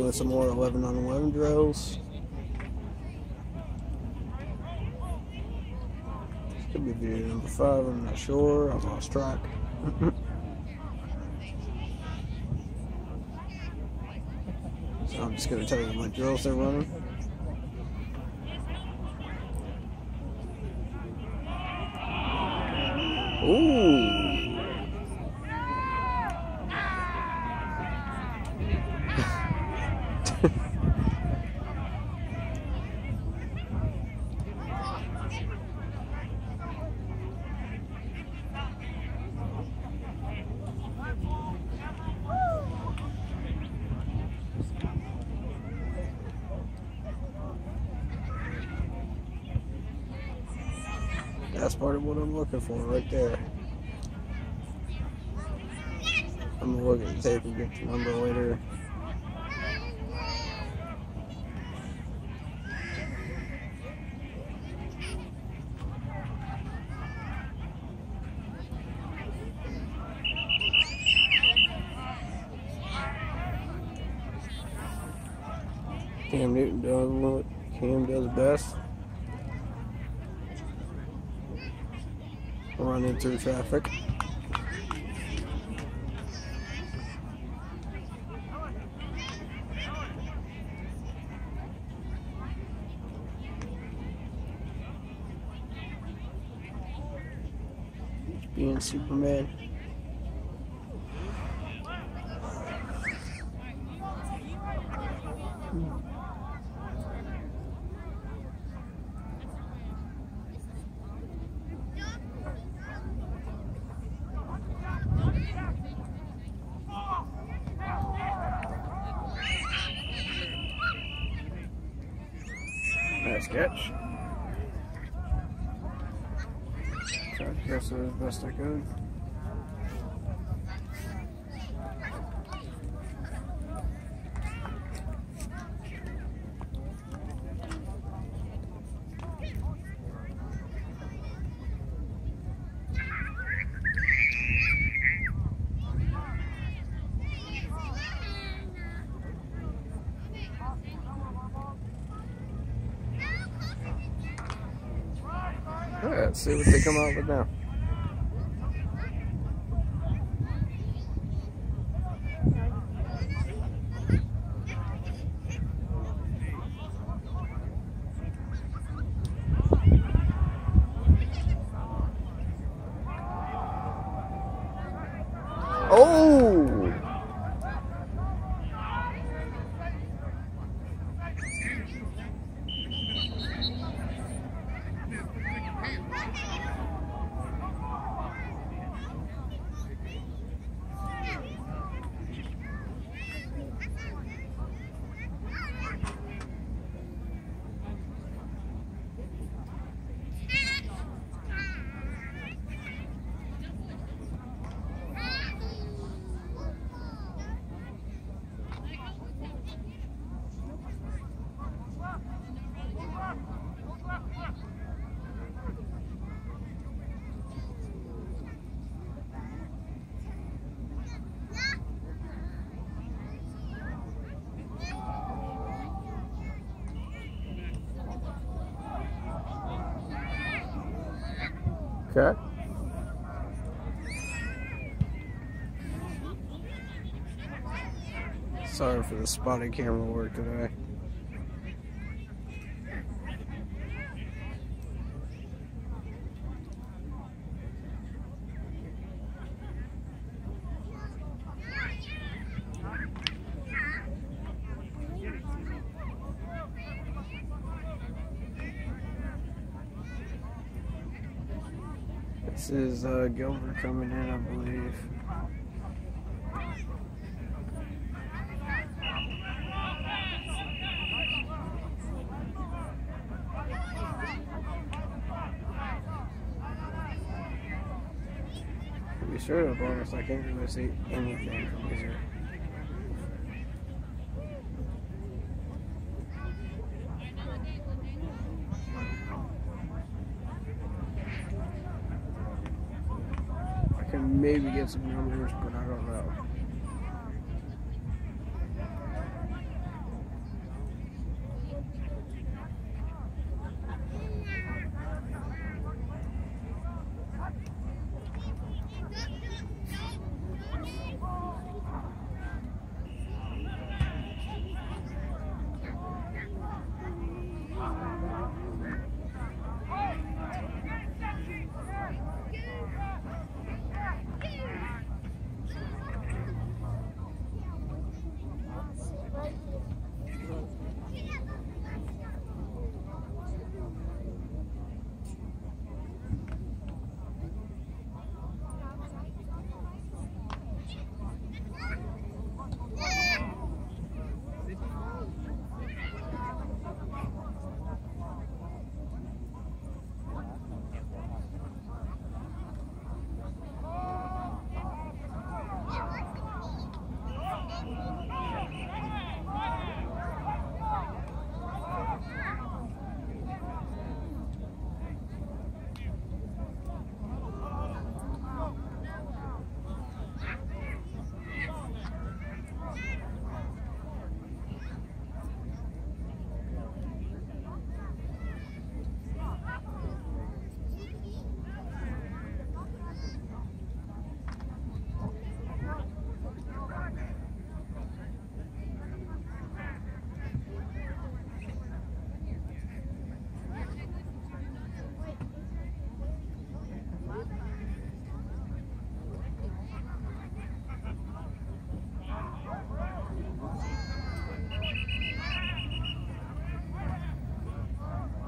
doing some more 11-on-11 drills. This could be video number 5, I'm not sure. I've lost track. So I'm just going to tell you what drills they're running. Ooh! That's part of what I'm looking for right there. I'm gonna look at the tape and get the number later. Cam Newton does what Cam does best. Running through traffic. Being Superman. Nice catch. Tried to press it as best I could. Alright, let's see what they come out with now. Oh! Okay. Sorry for the spotty camera work today. This is Gilbert coming in, I believe. To be sure, to be honest, I can't really see anything from here. Can maybe get some numbers, but I don't know.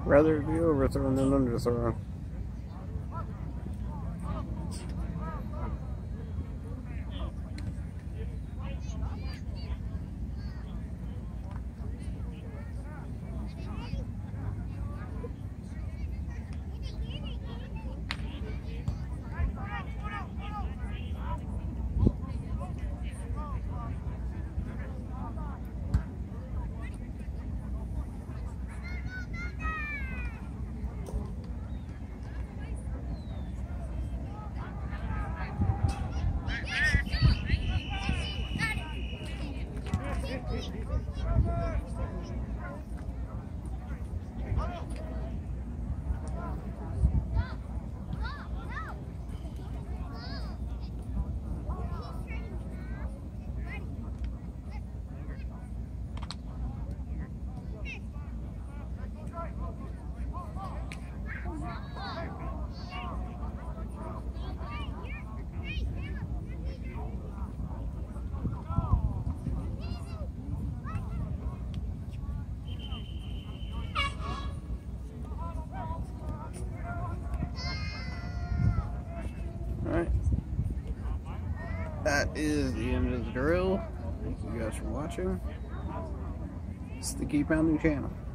Rather it be overthrown than underthrown. Alright, that is the end of the drill. Thank you guys for watching. It's the Keep Pounding channel.